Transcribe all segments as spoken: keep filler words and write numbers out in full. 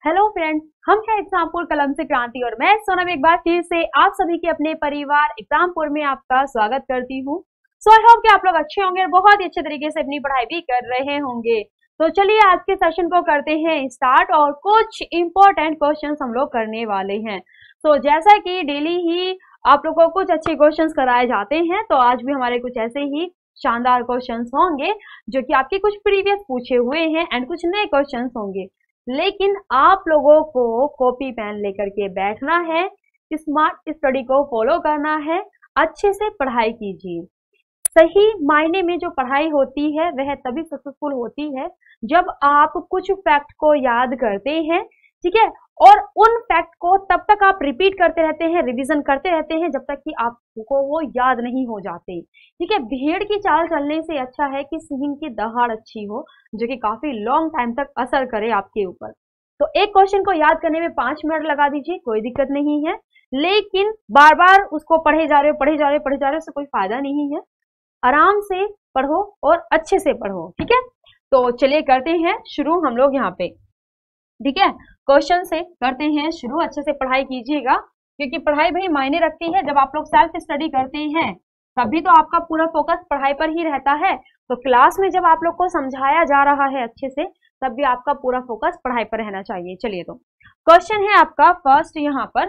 Hello friends, हम हैं एग्जामपुर कलम से क्रांति और मैं सोनम एक बार फिर से आप सभी के अपने परिवार एग्जामपुर में आपका स्वागत करती हूँ। सो आई होप कि आप लोग अच्छे होंगे और बहुत ही अच्छे तरीके से अपनी पढ़ाई भी कर रहे होंगे। तो चलिए आज के सेशन को करते हैं स्टार्ट और कुछ इंपॉर्टेंट क्वेश्चंस हम लोग करने वाले हैं। तो जैसा कि डेली ही आप लोगों को कुछ अच्छे क्वेश्चंस कराए जाते हैं, तो आज भी हमारे कुछ ऐसे ही शानदार क्वेश्चंस होंगे जो कि आपके कुछ प्रीवियस पूछे हुए हैं एंड कुछ नए क्वेश्चंस होंगे। लेकिन आप लोगों को कॉपी पेन लेकर के बैठना है, स्मार्ट स्टडी को फॉलो करना है, अच्छे से पढ़ाई कीजिए। सही मायने में जो पढ़ाई होती है वह तभी सक्सेसफुल होती है जब आप कुछ फैक्ट को याद करते हैं, ठीक है, और उन फैक्ट को तब तक आप रिपीट करते रहते हैं, रिवीजन करते रहते हैं जब तक कि आपको वो याद नहीं हो जाते। ठीक है, भेड़ की चाल चलने से अच्छा है कि सिंह की दहाड़ अच्छी हो, जो कि काफी लॉन्ग टाइम तक असर करे आपके ऊपर। तो एक क्वेश्चन को याद करने में पांच मिनट लगा दीजिए, कोई दिक्कत नहीं है, लेकिन बार बार उसको पढ़े जा रहे हो पढ़े जा रहे हो पढ़े जा रहे हो उससे कोई फायदा नहीं है। आराम से पढ़ो और अच्छे से पढ़ो, ठीक है। तो चलिए करते हैं शुरू हम लोग यहाँ पे, ठीक है, क्वेश्चन से करते हैं शुरू। अच्छे से पढ़ाई कीजिएगा क्योंकि पढ़ाई भाई मायने रखती है। जब आप लोग सेल्फ स्टडी करते हैं तभी तो आपका पूरा फोकस पढ़ाई पर ही रहता है। तो क्लास में जब आप लोग को समझाया जा रहा है अच्छे से, तब भी आपका पूरा फोकस पढ़ाई पर रहना चाहिए। चलिए तो क्वेश्चन है आपका फर्स्ट, यहाँ पर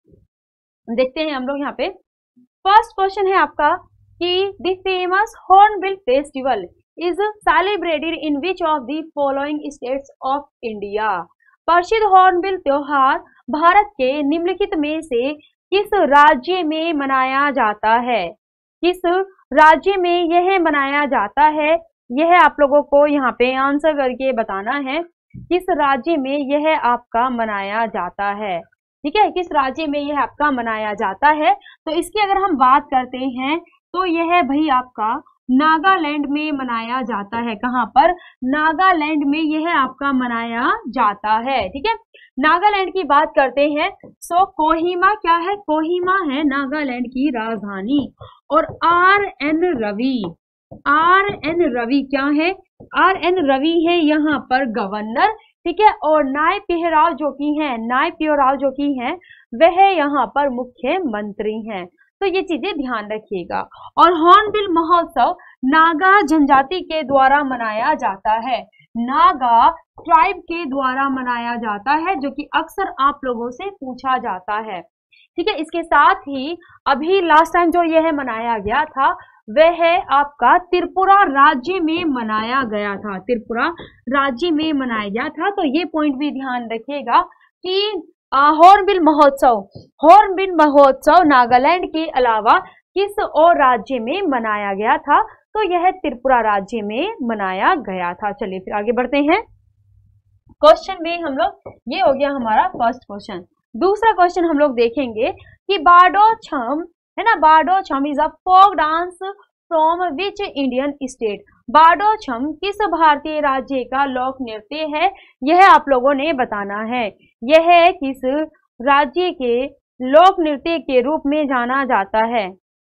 देखते हैं हम लोग यहाँ पे। फर्स्ट क्वेश्चन है आपका कि the famous hornbill festival is celebrated in which of the following states of India. प्रसिद्ध हॉर्नबिल त्योहार भारत के निम्नलिखित में से किस राज्य में मनाया जाता है? किस राज्य में यह मनाया जाता है, यह आप लोगों को यहाँ पे आंसर करके बताना है। किस राज्य में यह आपका मनाया जाता है, ठीक है, किस राज्य में यह आपका मनाया जाता है। तो इसकी अगर हम बात करते हैं तो यह भाई आपका नागालैंड में मनाया जाता है। कहाँ पर? नागालैंड में यह आपका मनाया जाता है, ठीक है। नागालैंड की बात करते हैं सो कोहिमा क्या है? कोहिमा है नागालैंड की राजधानी। और R N Ravi, R N Ravi क्या है? आर एन रवि है यहाँ पर गवर्नर, ठीक है। और नाय पिहराव जो की है, नाय पिहराव जो की है वह यहाँ पर मुख्यमंत्री हैं। तो ये चीजें ध्यान रखिएगा। और हॉर्नबिल महोत्सव नागा जनजाति के द्वारा मनाया जाता है, नागा ट्राइब के द्वारा मनाया जाता है, जो कि अक्सर आप लोगों से पूछा जाता है, ठीक है। इसके साथ ही अभी लास्ट टाइम जो यह मनाया गया था वह आपका त्रिपुरा राज्य में मनाया गया था, त्रिपुरा राज्य में मनाया गया था। तो ये पॉइंट भी ध्यान रखिएगा कि हॉर्नबिल महोत्सव, हॉर्नबिल महोत्सव नागालैंड के अलावा किस और राज्य में मनाया गया था? तो यह त्रिपुरा राज्य में मनाया गया था। चलिए फिर आगे बढ़ते हैं। क्वेश्चन में हम लोग, ये हो गया हमारा फर्स्ट क्वेश्चन। दूसरा क्वेश्चन हम लोग देखेंगे कि बारडो छम है ना, Bardo Chham is a folk dance from which Indian state. Bardo Chham किस भारतीय राज्य का लोक नृत्य है, यह आप लोगों ने बताना है। यह किस राज्य के लोक नृत्य के रूप में जाना जाता है?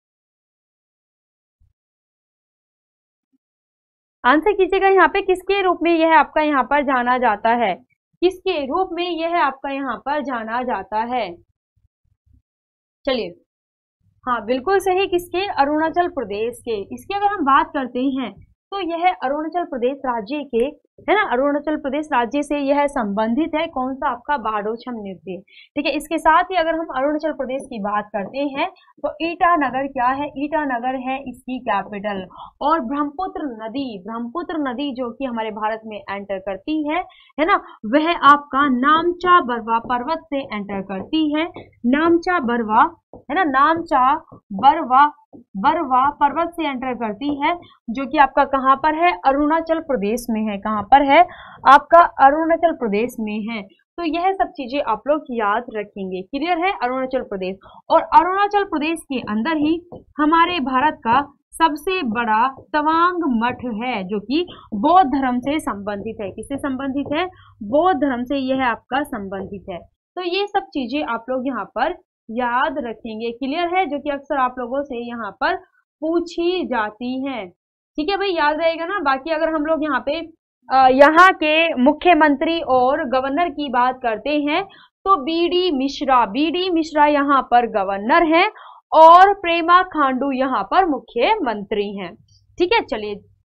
आंसर कीजिएगा यहाँ पे, किसके रूप में यह आपका यहाँ पर जाना जाता है? किसके रूप में यह आपका यहाँ पर जाना जाता है? चलिए, हाँ बिल्कुल सही, किसके? अरुणाचल प्रदेश के। इसकी अगर हम बात करते हैं तो यह अरुणाचल प्रदेश राज्य के है ना, अरुणाचल प्रदेश राज्य से यह संबंधित है। कौन सा? आपका बारडो छम नृत्य, ठीक है। इसके साथ ही अगर हम अरुणाचल प्रदेश की बात करते हैं तो ईटानगर क्या है? ईटानगर है इसकी कैपिटल। और ब्रह्मपुत्र नदी, ब्रह्मपुत्र नदी जो कि हमारे भारत में एंटर करती है है ना, वह आपका नामचा बरवा पर्वत से एंटर करती है। नामचा बरवा है ना, नामचा बरवा बरवा पर्वत से एंटर करती है, जो कि आपका कहाँ पर है? अरुणाचल प्रदेश में है। कहाँ पर है? आपका अरुणाचल प्रदेश में है। तो यह सब चीजें आप लोग याद रखेंगे। क्लियर है? अरुणाचल प्रदेश, और अरुणाचल प्रदेश के अंदर ही हमारे भारत का सबसे बड़ा तवांग मठ है, जो कि बौद्ध धर्म से संबंधित है। किससे संबंधित है? बौद्ध धर्म से यह आपका संबंधित है। तो ये सब चीजें आप लोग यहाँ पर याद रखेंगे। क्लियर है? जो कि अक्सर आप लोगों से यहाँ पर पूछी जाती हैं, ठीक है भाई, याद रहेगा ना। बाकी अगर हम लोग यहाँ पे यहाँ के मुख्यमंत्री और गवर्नर की बात करते हैं तो B D Mishra, B D Mishra यहाँ पर गवर्नर हैं और प्रेमा खांडू यहाँ पर मुख्यमंत्री हैं। ठीक है, चलिए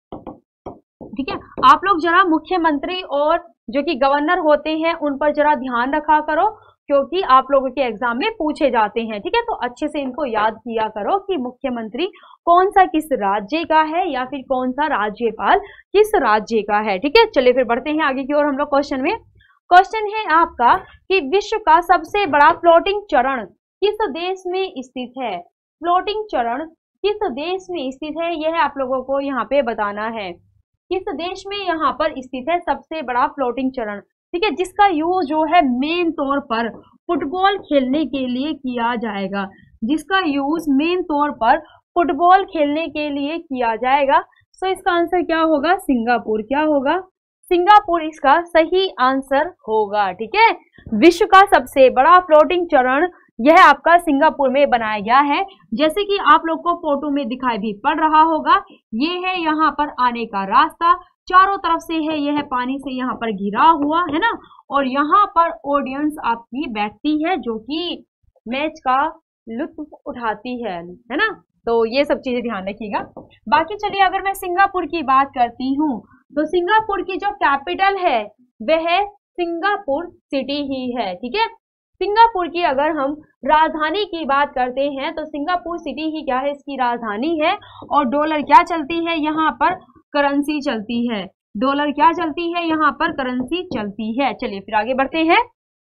ठीक है, आप लोग जरा मुख्यमंत्री और जो कि गवर्नर होते हैं उन पर जरा ध्यान रखा करो, क्योंकि आप लोगों के एग्जाम में पूछे जाते हैं। ठीक है, तो अच्छे से इनको याद किया करो कि मुख्यमंत्री कौन सा किस राज्य का है या फिर कौन सा राज्यपाल किस राज्य का है। ठीक है, चलिए फिर बढ़ते हैं आगे की ओर हम लोग क्वेश्चन में। क्वेश्चन है आपका कि विश्व का सबसे बड़ा फ्लोटिंग चरण किस देश में स्थित है। फ्लोटिंग चरण किस देश में स्थित है, यह आप लोगों को यहाँ पे बताना है। किस देश में यहाँ पर स्थित है सबसे बड़ा फ्लोटिंग चरण। ठीक है, जिसका यूज जो है मेन तौर पर फुटबॉल खेलने के लिए किया जाएगा, जिसका यूज मेन तौर पर फुटबॉल खेलने के लिए किया जाएगा। सो इसका आंसर क्या होगा, सिंगापुर। क्या होगा, सिंगापुर इसका सही आंसर होगा। ठीक है, विश्व का सबसे बड़ा फ्लोटिंग चरण यह आपका सिंगापुर में बनाया गया है। जैसे कि आप लोग को फोटो में दिखाई भी पड़ रहा होगा, ये है यहाँ पर आने का रास्ता, चारों तरफ से है यह पानी से यहाँ पर घिरा हुआ है ना, और यहाँ पर ऑडियंस आपकी बैठती है जो कि मैच का लुत्फ उठाती है है ना। तो ये सब चीजें ध्यान रखिएगा। बाकी चलिए अगर मैं सिंगापुर की बात करती हूँ तो सिंगापुर की जो कैपिटल है वह सिंगापुर सिटी ही है। ठीक है, सिंगापुर की अगर हम राजधानी की बात करते हैं तो सिंगापुर सिटी ही क्या है, इसकी राजधानी है। और डॉलर क्या चलती है, यहाँ पर करेंसी चलती है। डॉलर क्या चलती है, यहाँ पर करेंसी चलती है। चलिए फिर आगे बढ़ते हैं।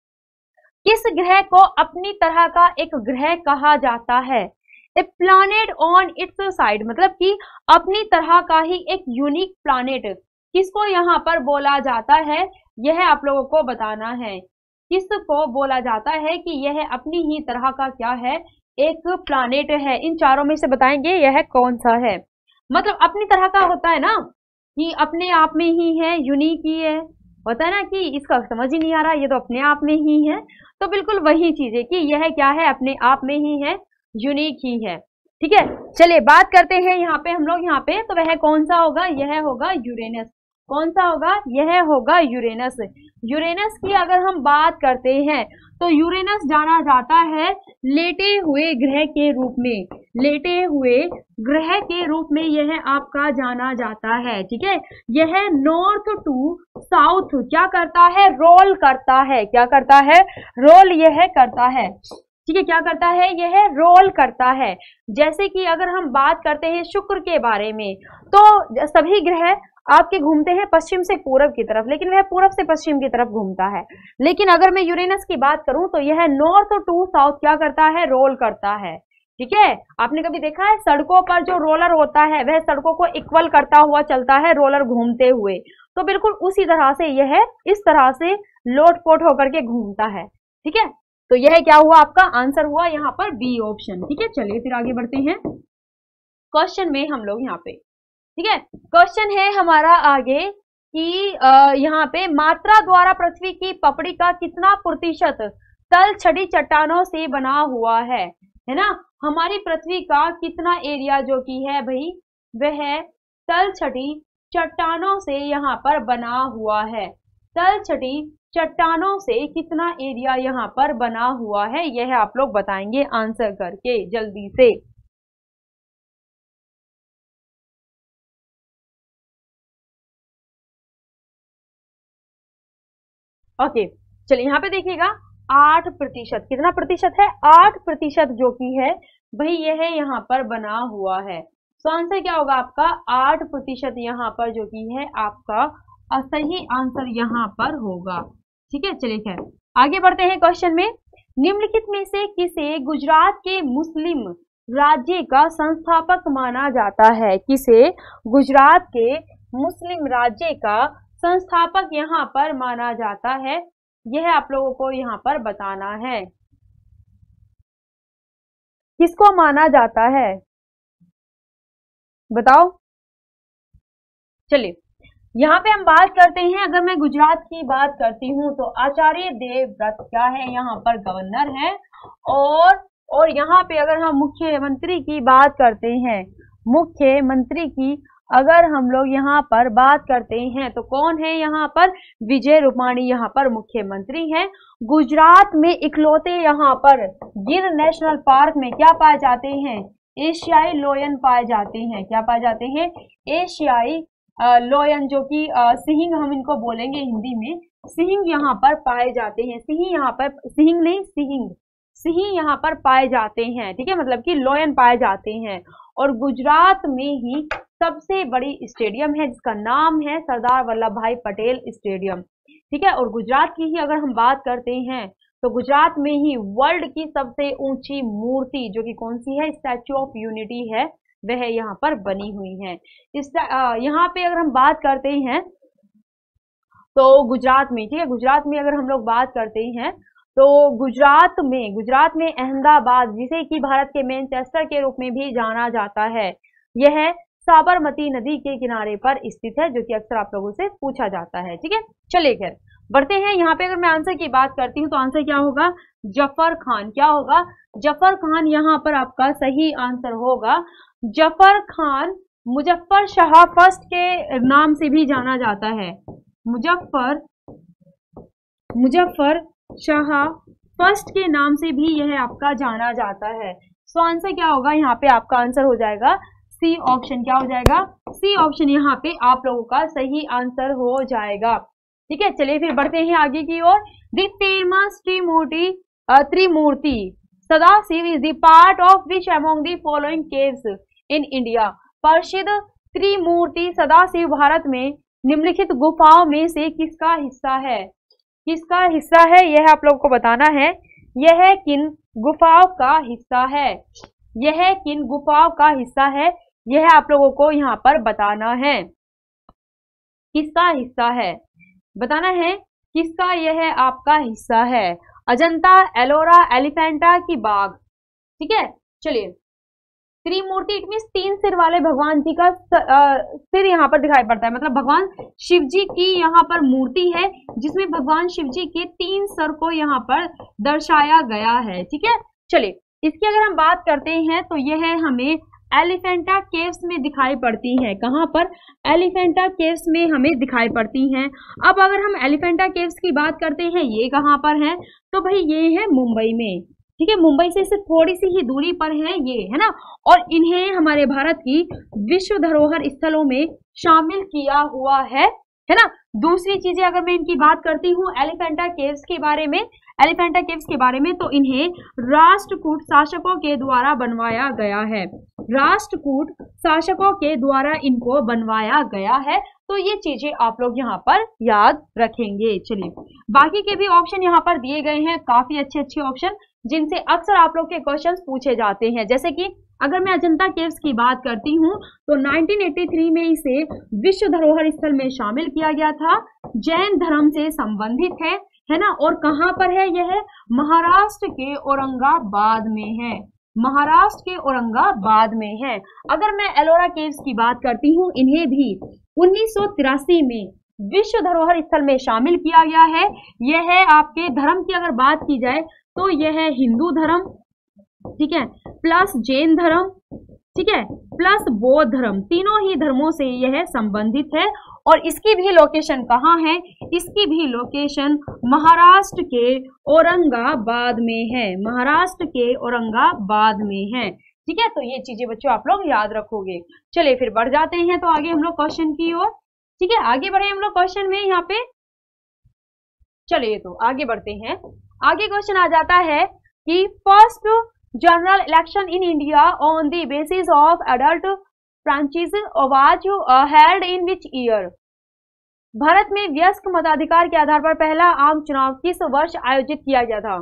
किस ग्रह को अपनी तरह का एक ग्रह कहा जाता है। A planet on its side, मतलब कि अपनी तरह का ही एक यूनिक प्लैनेट किसको यहाँ पर बोला जाता है, यह आप लोगों को बताना है। किसको बोला जाता है कि यह अपनी ही तरह का क्या है, एक प्लैनेट है। इन चारों में से बताएंगे यह कौन सा है। मतलब अपनी तरह का होता है ना कि अपने आप में ही है, यूनिक ही है, होता है ना कि इसका समझ ही नहीं आ रहा, ये तो अपने आप में ही है। तो बिल्कुल वही चीज है कि यह क्या है, अपने आप में ही है, यूनिक ही है। ठीक है, चलिए बात करते हैं यहाँ पे हम लोग यहाँ पे, तो वह कौन सा होगा, यह होगा यूरेनस। कौन सा होगा, यह होगा यूरेनस। यूरेनस की अगर हम बात करते हैं तो यूरेनस जाना जाता है लेटे हुए ग्रह के रूप में, लेटे हुए ग्रह के रूप में यह आपका जाना जाता है। ठीक है, यह नॉर्थ टू साउथ क्या करता है, रोल करता है। क्या करता है, रोल यह करता है। ठीक है, क्या करता है, यह रोल करता है। जैसे कि अगर हम बात करते हैं शुक्र के बारे में तो सभी ग्रह आपके घूमते हैं पश्चिम से पूरब की तरफ, लेकिन वह पूरब से पश्चिम की तरफ घूमता है। लेकिन अगर मैं यूरेनस की बात करूं तो यह नॉर्थ टू साउथ क्या करता है, रोल करता है। ठीक है, आपने कभी देखा है सड़कों पर जो रोलर होता है वह सड़कों को इक्वल करता हुआ चलता है, रोलर घूमते हुए। तो बिल्कुल उसी तरह से यह इस तरह से लोटपोट होकर के घूमता है। ठीक है, तो यह क्या हुआ, आपका आंसर हुआ यहाँ पर बी ऑप्शन। ठीक है, चलिए फिर आगे बढ़ते हैं क्वेश्चन में हम लोग यहाँ पे। ठीक है, क्वेश्चन है हमारा आगे कि यहाँ पे मात्रा द्वारा पृथ्वी की पपड़ी का कितना प्रतिशत तल छड़ी चट्टानों से बना हुआ है, है ना। हमारी पृथ्वी का कितना एरिया जो कि है भाई वह तल छड़ी चट्टानों से यहाँ पर बना हुआ है। तल छड़ी चट्टानों से कितना एरिया यहाँ पर बना हुआ है, यह आप लोग बताएंगे आंसर करके जल्दी से। ओके, चलिए यहाँ पे देखिएगा आठ प्रतिशत, कितना प्रतिशत है, आठ प्रतिशत जो कि है भाई यह यहाँ पर बना हुआ है। तो आंसर क्या होगा आपका, आठ प्रतिशत यहाँ पर जो कि है आपका सही आंसर यहाँ पर होगा। ठीक है, चलिए खैर आगे बढ़ते हैं क्वेश्चन में। निम्नलिखित में से किसे गुजरात के मुस्लिम राज्य का संस्थापक माना जाता है, किसे गुजरात के मुस्लिम राज्य का संस्थापक यहाँ पर माना जाता है, यह आप लोगों को यहाँ पर बताना है। किसको माना जाता है बताओ। चलिए यहाँ पे हम बात करते हैं, अगर मैं गुजरात की बात करती हूँ तो आचार्य देवव्रत क्या है, यहाँ पर गवर्नर है। और और यहाँ पे अगर हम मुख्यमंत्री की बात करते हैं, मुख्यमंत्री की अगर हम लोग यहाँ पर बात करते हैं तो कौन है यहाँ पर, विजय रूपाणी यहाँ पर मुख्यमंत्री हैं। गुजरात में इकलौते यहाँ पर गिर नेशनल पार्क में क्या पाए जाते हैं, एशियाई लोयन पाए जाते हैं। क्या पाए जाते हैं, एशियाई लोयन, जो कि सिंह हम इनको बोलेंगे हिंदी में, सिंह यहाँ पर पाए जाते हैं। सिंह यहाँ पर, सिंह नहीं सिंह, सिंह यहाँ पर पाए जाते हैं, ठीक है, मतलब कि लोयन पाए जाते हैं। और गुजरात में ही सबसे बड़ी स्टेडियम है जिसका नाम है सरदार वल्लभ भाई पटेल स्टेडियम, ठीक है। और गुजरात की ही अगर हम बात करते हैं तो गुजरात में ही वर्ल्ड की सबसे ऊंची मूर्ति जो कि कौन सी है, स्टैच्यू ऑफ यूनिटी है, वह यहाँ पर बनी हुई है। इस यहाँ पे अगर हम बात करते हैं तो गुजरात में, ठीक है, गुजरात में अगर हम लोग बात करते हैं तो गुजरात में गुजरात में अहमदाबाद, जिसे कि भारत के मैनचेस्टर के रूप में भी जाना जाता है, यह साबरमती नदी के किनारे पर स्थित है, जो कि अक्सर आप लोगों से पूछा जाता है, ठीक है। चलिए खैर बढ़ते हैं। यहाँ पे अगर मैं आंसर की बात करती हूँ तो आंसर क्या होगा, जफर खान। क्या होगा, जफर खान यहाँ पर आपका सही आंसर होगा। जफर खान मुजफ्फर शाह फर्स्ट के नाम से भी जाना जाता है, मुजफ्फर मुजफ्फर शाह फर्स्ट के नाम से भी यह आपका जाना जाता है। सो आंसर क्या होगा, यहाँ पे आपका आंसर हो जाएगा सी ऑप्शन। क्या हो जाएगा, सी ऑप्शन यहाँ पे आप लोगों का सही आंसर हो जाएगा, ठीक है। चलिए फिर बढ़ते हैं आगे की ओर। The famous Trimurti Trimurti Sadashiv is the part of which among the following caves in India. प्रसिद्ध त्रिमूर्ति सदाशिव भारत में निम्नलिखित गुफाओं में से किसका हिस्सा है, किसका हिस्सा है, यह आप लोगों को बताना है। यह किन गुफाओं का हिस्सा है, यह किन गुफाओं का हिस्सा है, यह आप लोगों को यहाँ पर बताना है। किसका हिस्सा है, बताना है किसका यह आपका हिस्सा है। अजंता, एलोरा, एलिफेंटा की बाग, ठीक है। चलिए, त्रिमूर्ति इट मीन्स तीन सिर वाले भगवान जी का सिर यहाँ पर दिखाई पड़ता है, मतलब भगवान शिव जी की यहाँ पर मूर्ति है जिसमें भगवान शिव जी के तीन सर को यहाँ पर दर्शाया गया है, ठीक है। चलिए, इसकी अगर हम बात करते हैं तो यह हमें एलिफेंटा केव्स में दिखाई पड़ती है। कहाँ पर, एलिफेंटा केव्स में हमें दिखाई पड़ती हैं। अब अगर हम एलिफेंटा केव्स की बात करते हैं, ये कहाँ पर है, तो भाई ये है मुंबई में, ठीक है। मुंबई से सिर्फ थोड़ी सी ही दूरी पर है ये, है ना। और इन्हें हमारे भारत की विश्व धरोहर स्थलों में शामिल किया हुआ है, है ना। दूसरी चीजें अगर मैं इनकी बात करती हूँ एलिफेंटा केव्स के बारे में, एलिफेंटा केव्स के बारे में, तो इन्हें राष्ट्रकूट शासकों के द्वारा बनवाया गया है, राष्ट्रकूट शासकों के द्वारा इनको बनवाया गया है। तो ये चीजें आप लोग यहाँ पर याद रखेंगे। चलिए, बाकी के भी ऑप्शन यहाँ पर दिए गए हैं, काफी अच्छे अच्छे ऑप्शन जिनसे अक्सर आप लोग के क्वेश्चंस पूछे जाते हैं। जैसे कि अगर मैं अजंता केव्स की बात करती हूँ तो नाइनटीन एटी थ्री में इसे विश्व धरोहर स्थल में शामिल किया गया था, जैन धर्म से संबंधित है, है ना। और कहाँ पर है यह, महाराष्ट्र के औरंगाबाद में है, महाराष्ट्र के औरंगाबाद में है। अगर मैं एलोरा केव्स की बात करती हूँ, इन्हें भी उन्नीस सौ तिरासी में विश्व धरोहर स्थल में शामिल किया गया है। यह है आपके धर्म की अगर बात की जाए तो यह है हिंदू धर्म, ठीक है, प्लस जैन धर्म, ठीक है, प्लस बौद्ध धर्म, तीनों ही धर्मों से यह संबंधित है। और इसकी भी लोकेशन कहाँ है, इसकी भी लोकेशन महाराष्ट्र के औरंगाबाद में है, महाराष्ट्र के औरंगाबाद में है, ठीक है। तो ये चीजें बच्चों आप लोग याद रखोगे। चलिए फिर बढ़ जाते हैं तो आगे हम लोग क्वेश्चन की ओर, ठीक है। आगे बढ़े हम लोग क्वेश्चन में यहाँ पे। चलिए तो आगे बढ़ते हैं। आगे क्वेश्चन आ जाता है कि first general election in India on the basis of adult franchise was held in which year. Bharat में वयस्क मताधिकार के आधार पर पहला आम चुनाव किस वर्ष आयोजित किया गया था,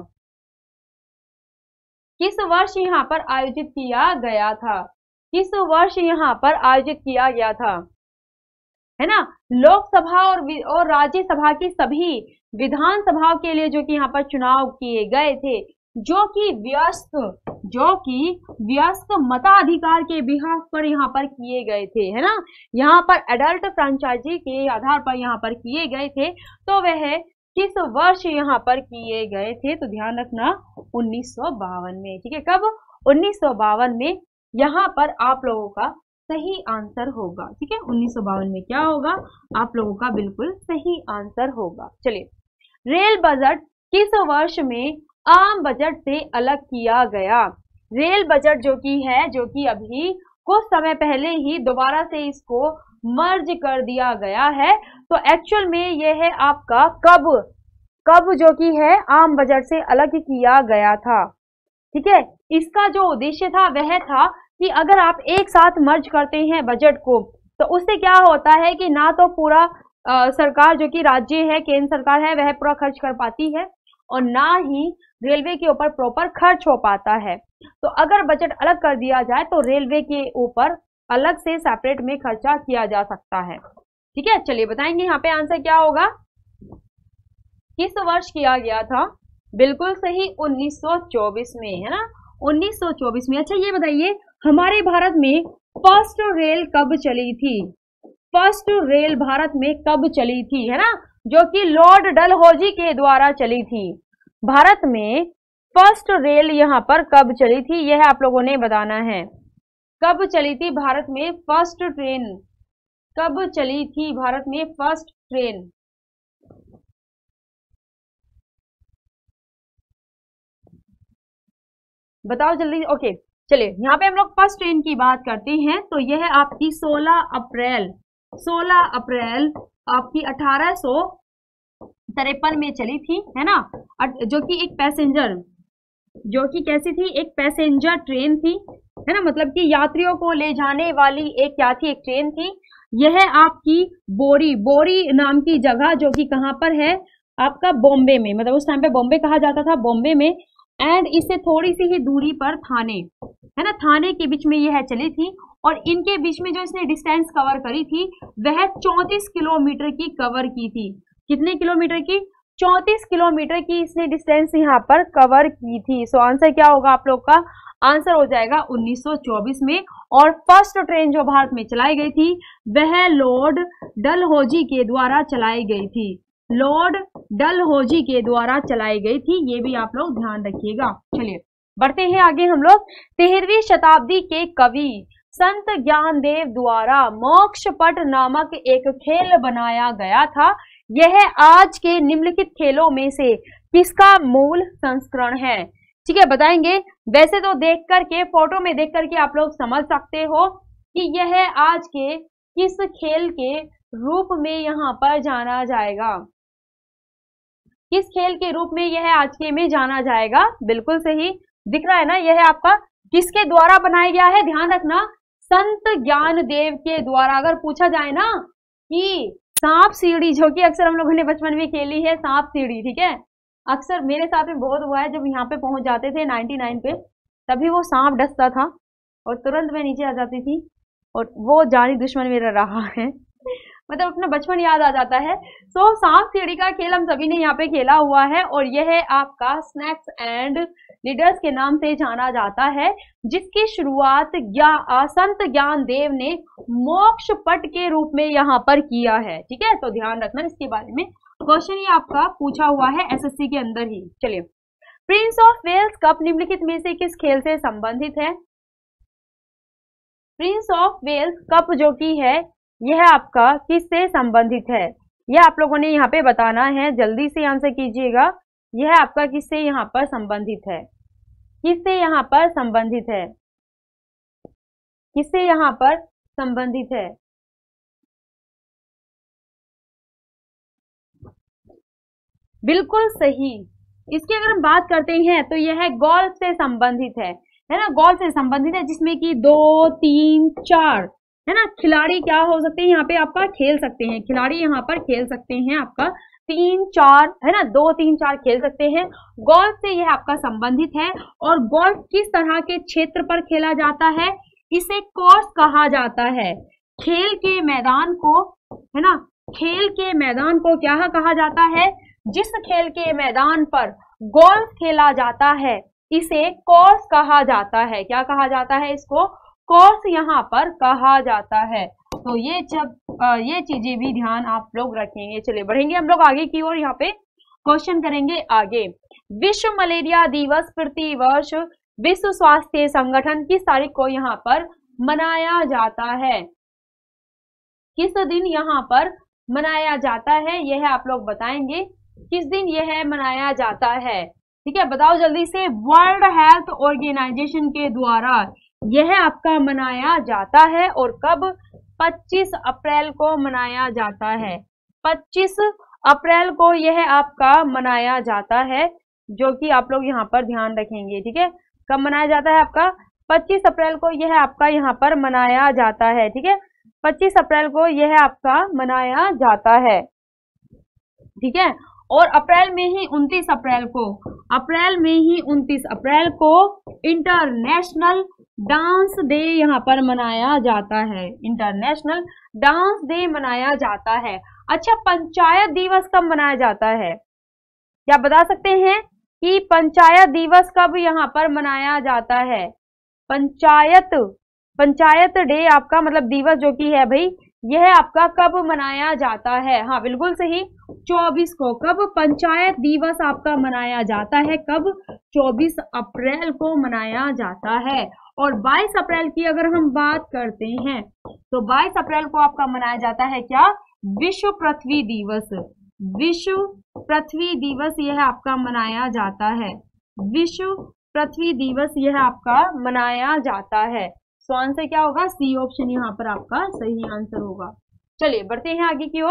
किस वर्ष यहाँ पर आयोजित किया गया था, किस वर्ष यहाँ पर आयोजित किया गया था, है ना। लोकसभा और और राज्यसभा की सभी विधानसभाओं के लिए जो कि यहाँ पर चुनाव किए गए थे, जो कि व्यस्क जो कि व्यस्क मताधिकार के बिहाफ पर यहाँ पर किए गए थे, है ना। यहाँ पर एडल्ट फ्रेंचाइजी के आधार पर यहाँ पर किए गए थे, तो वह किस वर्ष यहाँ पर किए गए थे, तो ध्यान रखना उन्नीस सौ बावन में, ठीक है। कब, उन्नीस सौ बावन में यहाँ पर आप लोगों का सही आंसर होगा। ठीक है, उन्नीस सौ बावन में क्या होगा, आप लोगों का बिल्कुल सही आंसर होगा। चलिए, रेल बजट किस वर्ष में आम बजट से अलग किया गया? रेल बजट जो कि है, जो कि अभी कुछ समय पहले ही दोबारा से इसको मर्ज कर दिया गया है, तो एक्चुअल में यह है आपका कब कब जो कि है आम बजट से अलग किया गया था। ठीक है, इसका जो उद्देश्य था वह था कि अगर आप एक साथ मर्ज करते हैं बजट को, तो उससे क्या होता है कि ना तो पूरा आ, सरकार जो कि राज्य है, केंद्र सरकार है, वह पूरा खर्च कर पाती है, और ना ही रेलवे के ऊपर प्रॉपर खर्च हो पाता है। तो अगर बजट अलग कर दिया जाए तो रेलवे के ऊपर अलग से सेपरेट में खर्चा किया जा सकता है। ठीक है, चलिए बताएंगे यहाँ पे आंसर क्या होगा, किस वर्ष किया गया था? बिल्कुल सही, उन्नीस सौ चौबीस में, है ना, उन्नीस सौ चौबीस में। अच्छा ये बताइए, हमारे भारत में फर्स्ट रेल कब चली थी? फर्स्ट रेल भारत में कब चली थी, है ना, जो कि लॉर्ड डलहौजी के द्वारा चली थी। भारत में फर्स्ट रेल यहाँ पर कब चली थी, यह आप लोगों ने बताना है। कब चली थी भारत में फर्स्ट ट्रेन? कब चली थी भारत में फर्स्ट ट्रेन? बताओ जल्दी। ओके, चलिए यहाँ पे हम लोग फर्स्ट ट्रेन की बात करते हैं, तो यह आपकी सोलह अप्रैल सोलह अप्रैल आपकी अठारह सौ तिरपन में चली थी, है ना, जो कि एक पैसेंजर जो कि कैसी थी, एक पैसेंजर ट्रेन थी, है ना, मतलब कि यात्रियों को ले जाने वाली एक क्या थी, एक ट्रेन थी। यह आपकी बोरी बोरी नाम की जगह, जो कि कहाँ पर है आपका, बॉम्बे में, मतलब उस टाइम पे बॉम्बे कहा जाता था, बॉम्बे में, एंड इससे थोड़ी सी ही दूरी पर थाने, है ना, थाने के बीच में यह चली थी, और इनके बीच में जो इसने डिस्टेंस कवर करी थी वह चौंतीस किलोमीटर की कवर की थी। कितने किलोमीटर की? चौंतीस किलोमीटर की इसने डिस्टेंस यहाँ पर कवर की थी। सो आंसर क्या होगा आप लोग का? आंसर हो जाएगा उन्नीस सौ चौबीस में। और फर्स्ट ट्रेन जो भारत में चलाई गई थी वह लॉर्ड डलहौजी के द्वारा चलाई गई थी। लॉर्ड डलहौजी के द्वारा चलाई गई थी, ये भी आप लोग ध्यान रखिएगा। चलिए बढ़ते हैं आगे हम लोग। तेरहवीं शताब्दी के कवि संत ज्ञानदेव द्वारा मोक्षपट नामक एक खेल बनाया गया था। यह आज के निम्नलिखित खेलों में से किसका मूल संस्करण है? ठीक है, बताएंगे। वैसे तो देख करके, फोटो में देख करके आप लोग समझ सकते हो कि यह आज के किस खेल के रूप में यहाँ पर जाना जाएगा। किस खेल के रूप में यह आज के में जाना जाएगा? बिल्कुल सही, दिख रहा है ना, यह आपका किसके द्वारा बनाया गया है? ध्यान रखना, संत ज्ञानदेव के द्वारा। अगर पूछा जाए ना कि सांप सीढ़ी, जो कि अक्सर हम लोगों ने बचपन में खेली है, सांप सीढ़ी, ठीक है, अक्सर मेरे साथ में बहुत हुआ है, जब यहाँ पे पहुंच जाते थे निन्यानवे पे, तभी वो सांप डसता था और तुरंत मैं नीचे आ जाती थी, और वो जानी दुश्मन मेरा रहा है मतलब अपना बचपन याद आ जाता है। सो so, सांप सीढ़ी का खेल हम सभी ने यहाँ पे खेला हुआ है, और यह आपका स्नैक्स एंड लीडर्स के नाम से जाना जाता है, जिसकी शुरुआत ज्ञा संत ज्ञानदेव ने मोक्ष पट के रूप में यहाँ पर किया है। ठीक है, तो ध्यान रखना इसके बारे में, क्वेश्चन ये आपका पूछा हुआ है एसएससी के अंदर ही। चलिए, प्रिंस ऑफ वेल्स कप निम्नलिखित में से किस खेल से संबंधित है? प्रिंस ऑफ वेल्स कप जो की है यह आपका किससे संबंधित है? यह आप लोगों ने यहाँ पे बताना है, जल्दी से आंसर कीजिएगा। यह आपका किससे यहाँ पर संबंधित है? किससे यहाँ पर संबंधित है? किससे यहाँ पर संबंधित है? बिल्कुल सही। इसकी अगर हम बात करते हैं तो यह गोल्फ से संबंधित है, है ना, गोल्फ से संबंधित है, जिसमें कि दो तीन चार, है ना, खिलाड़ी क्या हो सकते हैं यहाँ पे आपका खेल सकते हैं, खिलाड़ी यहाँ पर खेल सकते हैं आपका तीन चार, है ना, दो तीन चार खेल सकते हैं। गोल्फ से यह आपका संबंधित है। और गोल्फ किस तरह के क्षेत्र पर खेला जाता है? इसे कोर्स कहा जाता है। खेल के मैदान को, है ना, खेल के मैदान को क्या कहा जाता है? जिस खेल के मैदान पर गोल्फ खेला जाता है इसे कोर्स कहा जाता है। क्या कहा जाता है? इसको कोर्स यहाँ पर कहा जाता है। तो ये जब ये चीजें भी ध्यान आप लोग रखेंगे। चलिए बढ़ेंगे हम लोग आगे की ओर, यहाँ पे क्वेश्चन करेंगे आगे। विश्व मलेरिया दिवस प्रति वर्ष विश्व स्वास्थ्य संगठन किस तारीख को यहाँ पर मनाया जाता है? किस दिन यहाँ पर मनाया जाता है, यह आप लोग बताएंगे। किस दिन यह मनाया जाता है? ठीक है, बताओ जल्दी से। वर्ल्ड हेल्थ ऑर्गेनाइजेशन के द्वारा यह आपका मनाया जाता है, और कब? पच्चीस अप्रैल को मनाया जाता है। पच्चीस अप्रैल को यह आपका मनाया जाता है, जो कि आप लोग यहाँ पर ध्यान रखेंगे। ठीक है, कब मनाया जाता है आपका? पच्चीस अप्रैल को यह आपका यहाँ पर मनाया जाता है। ठीक है, पच्चीस अप्रैल को यह आपका मनाया जाता है। ठीक है, और अप्रैल में ही उनतीस अप्रैल को अप्रैल में ही उनतीस अप्रैल को इंटरनेशनल डांस डे यहाँ पर मनाया जाता है। इंटरनेशनल डांस डे मनाया जाता है। अच्छा, पंचायत दिवस कब मनाया जाता है? क्या बता सकते हैं कि पंचायत दिवस कब यहाँ पर मनाया जाता है? पंचायत पंचायत डे आपका मतलब दिवस जो कि है भाई, यह आपका कब मनाया जाता है? हाँ बिल्कुल सही, चौबीस को। कब? पंचायत दिवस आपका मनाया जाता है कब? चौबीस अप्रैल को मनाया जाता है। और बाईस अप्रैल की अगर हम बात करते हैं तो बाईस अप्रैल को आपका मनाया जाता है क्या? विश्व पृथ्वी दिवस। विश्व पृथ्वी दिवस यह आपका मनाया जाता है। विश्व पृथ्वी दिवस यह आपका मनाया जाता है। तो आंसर क्या होगा? सी ऑप्शन यहाँ पर आपका सही आंसर होगा। चलिए बढ़ते हैं आगे की ओर,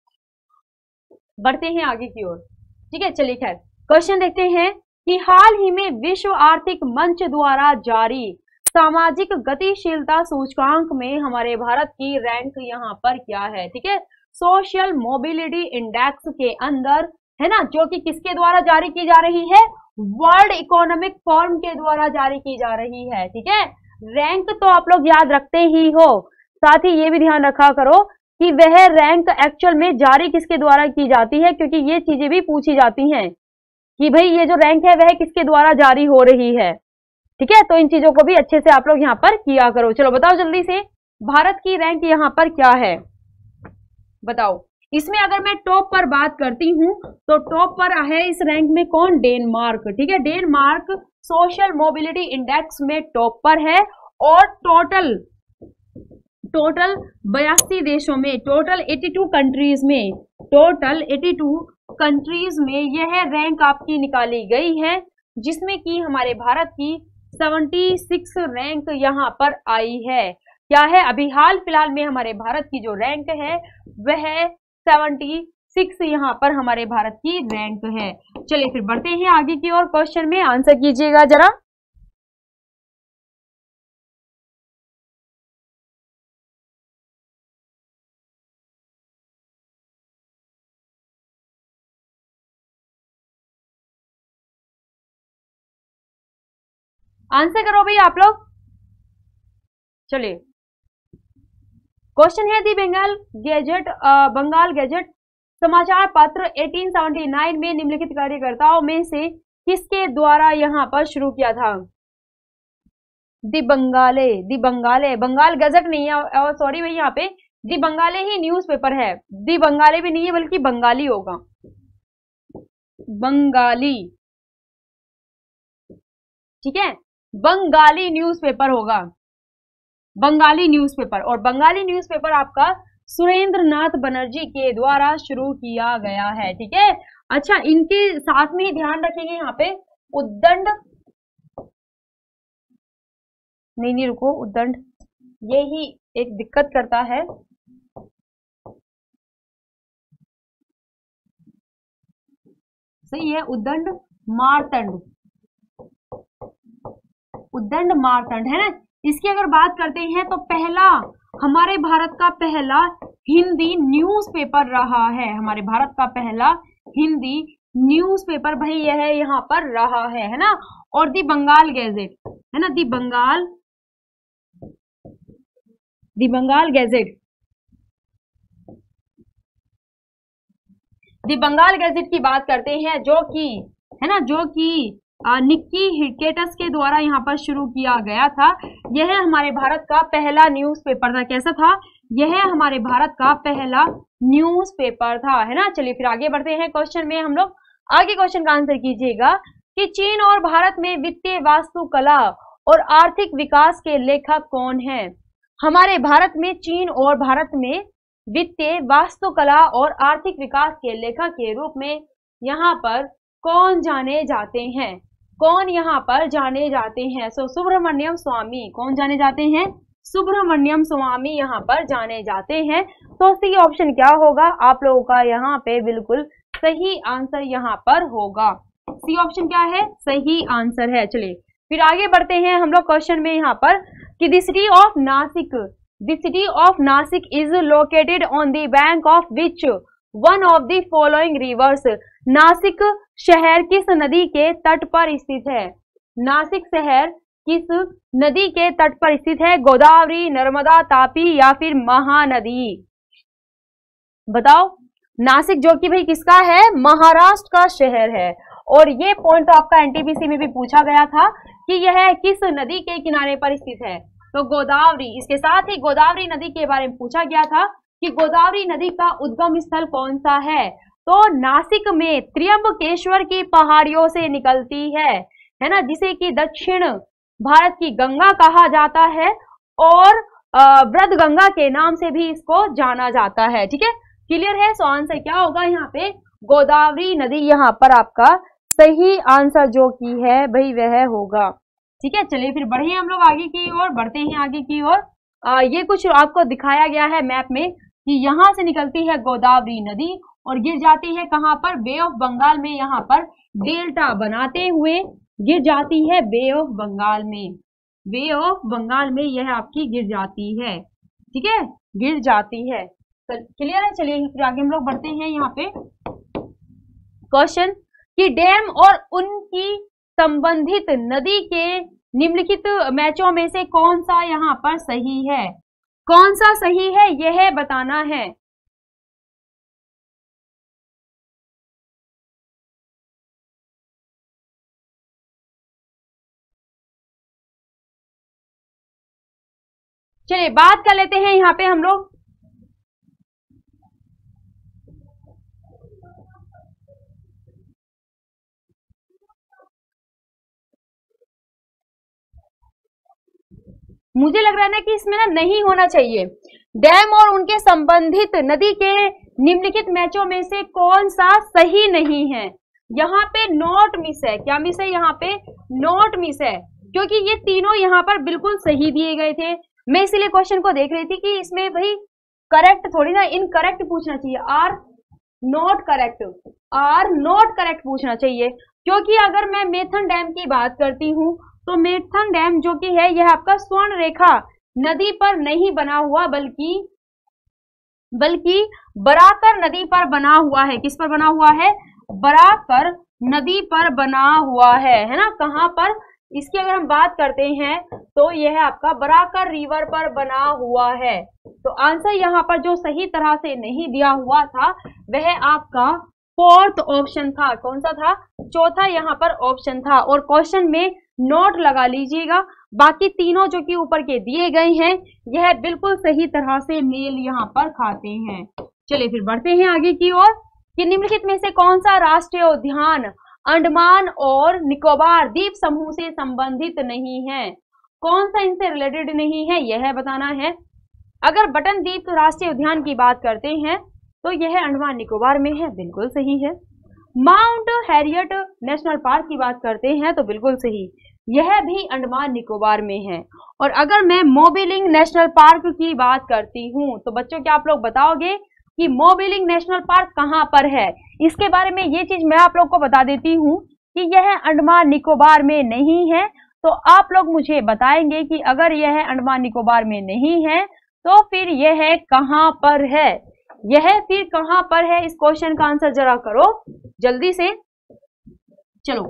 बढ़ते हैं आगे की ओर। ठीक है, चलिए खैर क्वेश्चन देखते हैं कि हाल ही में विश्व आर्थिक मंच द्वारा जारी सामाजिक गतिशीलता सूचकांक में हमारे भारत की रैंक यहाँ पर क्या है? ठीक है, सोशल मोबिलिटी इंडेक्स के अंदर है ना, जो कि किसके द्वारा जारी की जा रही है? वर्ल्ड इकोनॉमिक फोरम के द्वारा जारी की जा रही है। ठीक है, रैंक तो आप लोग याद रखते ही हो, साथ ही ये भी ध्यान रखा करो कि वह रैंक एक्चुअल में जारी किसके द्वारा की जाती है, क्योंकि ये चीजें भी पूछी जाती हैं कि भाई ये जो रैंक है वह किसके द्वारा जारी हो रही है। ठीक है, तो इन चीजों को भी अच्छे से आप लोग यहाँ पर किया करो। चलो बताओ जल्दी से, भारत की रैंक यहाँ पर क्या है? बताओ। इसमें अगर मैं टॉप पर बात करती हूं तो टॉप पर है इस रैंक में कौन? डेनमार्क। ठीक है, डेनमार्क सोशल मोबिलिटी इंडेक्स में टॉप पर है, और टोटल टोटल बयासी देशों में, टोटल बयासी कंट्रीज में, टोटल बयासी कंट्रीज में यह रैंक आपकी निकाली गई है, जिसमें कि हमारे भारत की छिहत्तर रैंक यहाँ पर आई है। क्या है? अभी हाल फिलहाल में हमारे भारत की जो रैंक है वह छिहत्तर यहाँ पर हमारे भारत की रैंक है। चलिए फिर बढ़ते हैं आगे की ओर। क्वेश्चन में आंसर कीजिएगा जरा। आंसर करो भाई आप लोग। चलिए, क्वेश्चन है the Bengal gazette Bengal gazette समाचार पत्र अठारह सौ उन्यासी में निम्नलिखित कार्यकर्ताओं में से किसके द्वारा यहाँ पर शुरू किया था? दी बंगाले दी बंगाले बंगाल गजट नहीं है, सॉरी भाई, यहाँ पे दी बंगाले ही न्यूज़पेपर है। दी बंगाले भी नहीं है बल्कि बंगाली होगा, बंगाली। ठीक है, बंगाली न्यूज़पेपर होगा, बंगाली न्यूज़पेपर। और बंगाली न्यूज़पेपर आपका सुरेंद्र नाथ बनर्जी के द्वारा शुरू किया गया है। ठीक है, अच्छा इनके साथ में ही ध्यान रखेंगे यहाँ पे उद्दंड, नहीं नहीं रुको, उद्दंड ये ही एक दिक्कत करता है। सही है, उद्दंड मारतंड, उद्दंड मारतंड है ना। इसकी अगर बात करते हैं तो पहला हमारे भारत का पहला हिंदी न्यूज़पेपर रहा है, हमारे भारत का पहला हिंदी न्यूज़पेपर भाई यह यहाँ पर रहा है है ना। और दी बंगाल गैजेट है ना, the Bengal the Bengal gazette the Bengal gazette की बात करते हैं, जो कि है ना, जो कि निक्की हिकेटस के द्वारा यहाँ पर शुरू किया गया था। यह हमारे भारत का पहला न्यूज़पेपर था। कैसा था? यह हमारे भारत का पहला न्यूज़पेपर था, है ना। चलिए फिर आगे बढ़ते हैं क्वेश्चन में। हम लोग आगे क्वेश्चन का आंसर कीजिएगा कि चीन और भारत में वित्तीय वास्तुकला और आर्थिक विकास के लेखक कौन हैं? हमारे भारत में चीन और भारत में वित्तीय, वास्तुकला और आर्थिक विकास के लेखक के रूप में यहाँ पर कौन जाने जाते हैं? कौन यहाँ पर जाने जाते हैं? सो सुब्रमण्यम स्वामी। कौन जाने जाते हैं? सुब्रमण्यम स्वामी यहाँ पर जाने जाते हैं। तो सी ऑप्शन क्या होगा आप लोगों का यहाँ पे बिल्कुल सही आंसर यहाँ पर होगा। सी ऑप्शन क्या है? सही आंसर है। चलिए फिर आगे बढ़ते हैं हम लोग क्वेश्चन में यहाँ पर कि the city of Nashik the city of Nashik is located on the bank of which one of the following rivers. Nashik शहर किस नदी के तट पर स्थित है? नासिक शहर किस नदी के तट पर स्थित है? गोदावरी, नर्मदा, तापी या फिर महानदी? बताओ। नासिक जो कि भाई किसका है? महाराष्ट्र का शहर है। और ये पॉइंट तो आपका एनटीपीसी में भी पूछा गया था कि यह किस नदी के किनारे पर स्थित है? तो गोदावरी। इसके साथ ही गोदावरी नदी के बारे में पूछा गया था कि गोदावरी नदी का उद्गम स्थल कौन सा है? तो नासिक में त्र्यंबकेश्वर की पहाड़ियों से निकलती है, है ना, जिसे कि दक्षिण भारत की गंगा कहा जाता है और वृद्ध गंगा के नाम से भी इसको जाना जाता है। ठीक है, क्लियर है? सो आंसर क्या होगा यहाँ पे? गोदावरी नदी यहाँ पर आपका सही आंसर जो की है भाई वह होगा। ठीक है, चलिए फिर बढ़े हम लोग आगे की ओर, बढ़ते हैं आगे की ओर। ये कुछ आपको दिखाया गया है मैप में कि यहाँ से निकलती है गोदावरी नदी और गिर जाती है कहाँ पर? बे ऑफ बंगाल में। यहाँ पर डेल्टा बनाते हुए गिर जाती है बे ऑफ बंगाल में। बे ऑफ बंगाल में यह आपकी गिर जाती है। ठीक है, गिर जाती है। क्लियर है? चलिए फिर आगे हम लोग बढ़ते हैं यहाँ पे क्वेश्चन कि डैम और उनकी संबंधित नदी के निम्नलिखित मैचों में से कौन सा यहाँ पर सही है? कौन सा सही है यह बताना है। चलिए बात कर लेते हैं यहाँ पे हम लोग। मुझे लग रहा है ना कि इसमें ना नहीं होना चाहिए। डैम और उनके संबंधित नदी के निम्नलिखित मैचों में से कौन सा सही नहीं है? यहाँ पे नोट मिस है। क्या मिस है? यहाँ पे नोट मिस है, क्योंकि ये तीनों यहाँ पर बिल्कुल सही दिए गए थे। मैं इसीलिए क्वेश्चन को देख रही थी कि इसमें भाई करेक्ट थोड़ी ना, इनकरेक्ट पूछना चाहिए। Or not correct, or not correct पूछना चाहिए। क्योंकि अगर मैं मेथन डैम की बात करती हूँ तो मेथन डैम जो कि है यह आपका स्वर्ण रेखा नदी पर नहीं बना हुआ, बल्कि बल्कि बराकर नदी पर बना हुआ है। किस पर बना हुआ है? बराकर नदी पर बना हुआ है, है ना। कहाँ पर? इसकी अगर हम बात करते हैं तो यह आपका बराकर रिवर पर बना हुआ है। तो आंसर यहाँ पर जो सही तरह से नहीं दिया हुआ था वह आपका फोर्थ ऑप्शन था। कौन सा था? चौथा यहाँ पर ऑप्शन था। और क्वेश्चन में नोट लगा लीजिएगा, बाकी तीनों जो कि ऊपर के दिए गए हैं यह बिल्कुल सही तरह से मेल यहाँ पर खाते हैं। चलिए फिर बढ़ते हैं आगे की ओर कि निम्नलिखित में से कौन सा राष्ट्रीय उद्यान अंडमान और निकोबार द्वीप समूह से संबंधित नहीं है? कौन सा इनसे रिलेटेड नहीं है यह बताना है। अगर बटन द्वीप राष्ट्रीय उद्यान की बात करते हैं तो यह अंडमान निकोबार में है, बिल्कुल सही है। माउंट हैरियट नेशनल पार्क की बात करते हैं तो बिल्कुल सही, यह भी अंडमान निकोबार में है। और अगर मैं मोबिलिंग नेशनल पार्क की बात करती हूँ तो बच्चों क्या आप लोग बताओगे कि मोबिलिंग नेशनल पार्क कहाँ पर है? इसके बारे में ये चीज मैं आप लोग को बता देती हूँ कि यह अंडमान निकोबार में नहीं है। तो आप लोग मुझे बताएंगे कि अगर यह अंडमान निकोबार में नहीं है तो फिर यह कहाँ पर है? यह फिर कहाँ पर है? इस क्वेश्चन का आंसर जरा करो जल्दी से। चलो,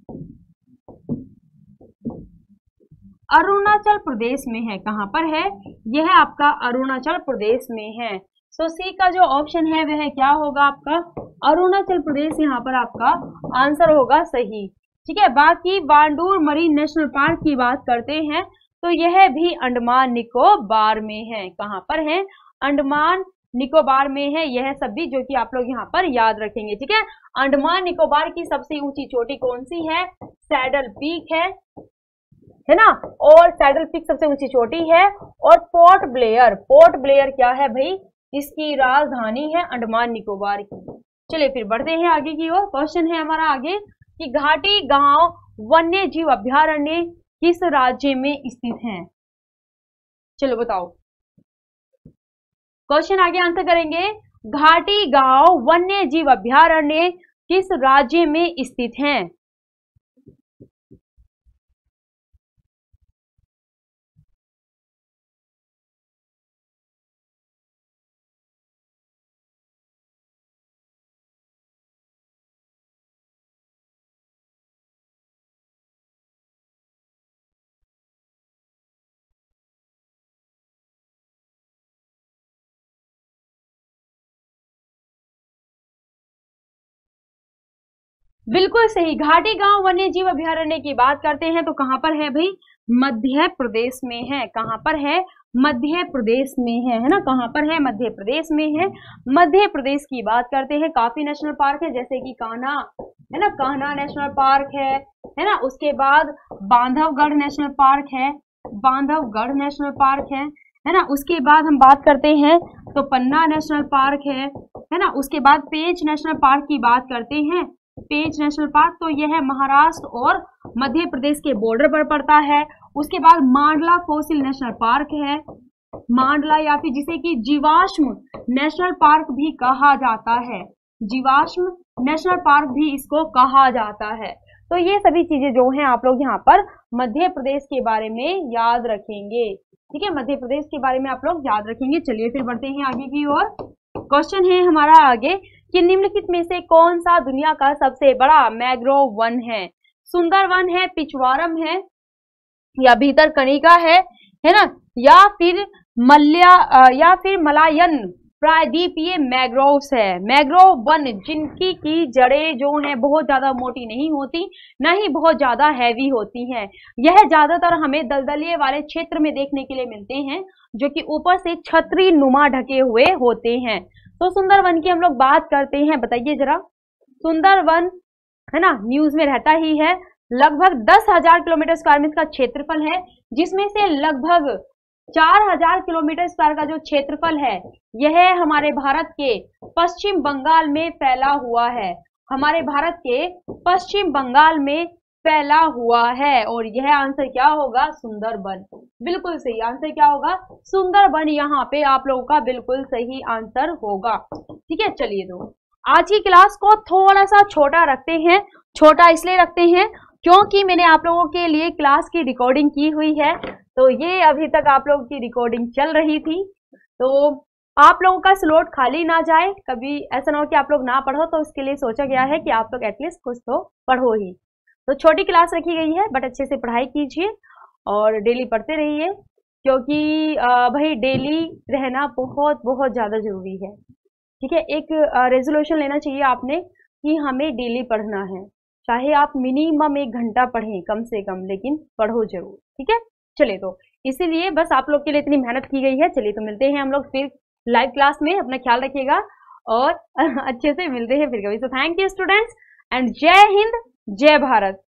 अरुणाचल प्रदेश में है। कहाँ पर है? यह आपका अरुणाचल प्रदेश में है। तो सी का जो ऑप्शन है वह क्या होगा आपका? अरुणाचल प्रदेश यहाँ पर आपका आंसर होगा सही। ठीक है, बाकी बांडूर मरीन नेशनल पार्क की बात करते हैं तो यह भी अंडमान निकोबार में है। कहाँ पर है? अंडमान निकोबार में है। यह सभी जो कि आप लोग यहाँ पर याद रखेंगे। ठीक है, अंडमान निकोबार की सबसे ऊंची चोटी कौन सी है? सैडल पीक है। है ना, और सैडल पीक सबसे ऊंची चोटी है। और पोर्ट ब्लेयर, पोर्ट ब्लेयर क्या है भाई, इसकी राजधानी है अंडमान निकोबार की। चलिए फिर बढ़ते हैं आगे की ओर। क्वेश्चन है हमारा आगे कि घाटी गांव वन्य जीव अभ्यारण्य किस राज्य में स्थित है। चलो बताओ, क्वेश्चन आगे आंसर करेंगे। घाटी गांव वन्य जीव अभ्यारण्य किस राज्य में स्थित है। बिल्कुल सही, घाटी गांव वन्य जीव अभ्यारण्य की बात करते हैं तो कहां पर है भाई, मध्य प्रदेश में है। कहां पर है, मध्य प्रदेश में है, है ना, कहां पर है, मध्य प्रदेश में है। मध्य प्रदेश की बात करते हैं, काफी नेशनल पार्क है जैसे कि कान्हा, है ना, कान्हा नेशनल पार्क है, है ना, उसके बाद बांधवगढ़ नेशनल पार्क है, बांधवगढ़ नेशनल पार्क है, है ना, उसके बाद हम बात करते हैं तो पन्ना नेशनल पार्क है, है ना, उसके बाद पेंच नेशनल पार्क की बात करते हैं, पेंच नेशनल पार्क तो यह है महाराष्ट्र और मध्य प्रदेश के बॉर्डर पर पड़ता है। उसके बाद मांडला फॉसिल नेशनल पार्क है, मांडला या फिर जिसे कि जीवाश्म नेशनल पार्क भी कहा जाता है, जीवाश्म नेशनल पार्क भी इसको कहा जाता है। तो ये सभी चीजें जो हैं आप लोग यहाँ पर मध्य प्रदेश के बारे में याद रखेंगे, ठीक है, मध्य प्रदेश के बारे में आप लोग याद रखेंगे। चलिए फिर बढ़ते हैं आगे की ओर। क्वेश्चन है हमारा आगे कि निम्नलिखित में से कौन सा दुनिया का सबसे बड़ा मैंग्रोव वन है। सुंदरवन है, पिछवारम है, या भीतरकनिका है, है ना, या फिर मल्या या फिर मलायन प्रायद्वीपीय मैंग्रोव्स है। मैंग्रोव वन जिनकी की जड़ें जो हैं बहुत ज्यादा मोटी नहीं होती, न ही बहुत ज्यादा हैवी होती हैं। यह ज्यादातर हमें दलदलीय वाले क्षेत्र में देखने के लिए मिलते हैं जो कि ऊपर से छतरी नुमा ढके हुए होते हैं। तो सुंदरवन की हम लोग बात करते हैं, बताइए जरा। सुंदरवन, है ना, न्यूज में रहता ही है, लगभग दस हजार किलोमीटर स्क्वायर में इसका क्षेत्रफल है, जिसमें से लगभग चार हजार किलोमीटर स्क्वायर का जो क्षेत्रफल है यह हमारे भारत के पश्चिम बंगाल में फैला हुआ है, हमारे भारत के पश्चिम बंगाल में फैला हुआ है। और यह आंसर क्या होगा, सुंदरबन। बिल्कुल सही आंसर क्या होगा, सुंदरबन। यहाँ पे आप लोगों का बिल्कुल सही आंसर होगा, ठीक है। चलिए तो आज की क्लास को थोड़ा सा छोटा रखते हैं। छोटा इसलिए रखते हैं क्योंकि मैंने आप लोगों के लिए क्लास की रिकॉर्डिंग की हुई है, तो ये अभी तक आप लोगों की रिकॉर्डिंग चल रही थी, तो आप लोगों का स्लॉट खाली ना जाए, कभी ऐसा ना हो कि आप लोग ना पढ़ो, तो उसके लिए सोचा गया है कि आप लोग एटलीस्ट कुछ तो पढ़ो ही। तो छोटी क्लास रखी गई है, बट अच्छे से पढ़ाई कीजिए और डेली पढ़ते रहिए, क्योंकि भाई डेली रहना बहुत बहुत ज़्यादा जरूरी है, ठीक है। एक रेजोल्यूशन लेना चाहिए आपने कि हमें डेली पढ़ना है, चाहे आप मिनिमम एक घंटा पढ़ें कम से कम, लेकिन पढ़ो जरूर, ठीक है। चलिए तो इसीलिए बस आप लोग के लिए इतनी मेहनत की गई है। चलिए तो मिलते हैं हम लोग फिर लाइव क्लास में, अपना ख्याल रखिएगा और अच्छे से मिलते हैं फिर कभी। तो थैंक यू स्टूडेंट्स एंड जय हिंद, जय भारत।